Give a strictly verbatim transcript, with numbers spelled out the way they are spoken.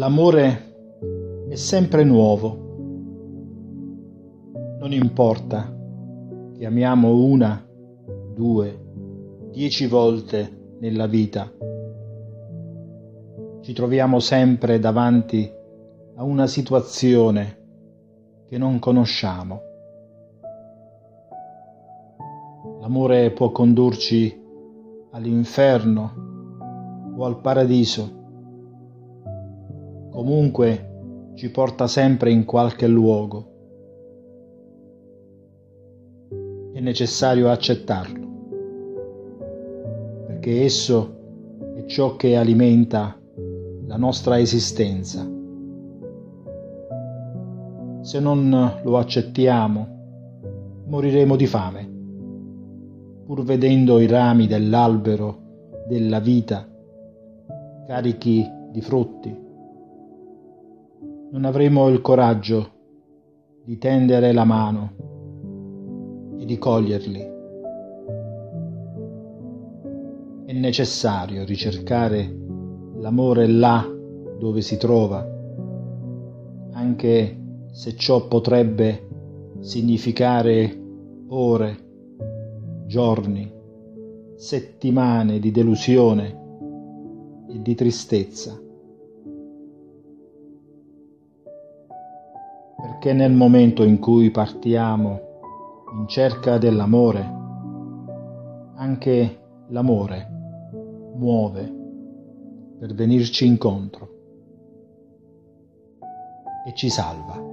L'amore è sempre nuovo. Non importa che amiamo una, due, dieci volte nella vita. Ci troviamo sempre davanti a una situazione che non conosciamo. L'amore può condurci all'inferno o al paradiso. Comunque ci porta sempre in qualche luogo. È necessario accettarlo, perché esso è ciò che alimenta la nostra esistenza. Se non lo accettiamo, moriremo di fame, pur vedendo i rami dell'albero della vita carichi di frutti. Non avremo il coraggio di tendere la mano e di coglierli. È necessario ricercare l'amore là dove si trova, anche se ciò potrebbe significare ore, giorni, settimane di delusione e di tristezza. Perché nel momento in cui partiamo in cerca dell'amore, anche l'amore muove per venirci incontro e ci salva.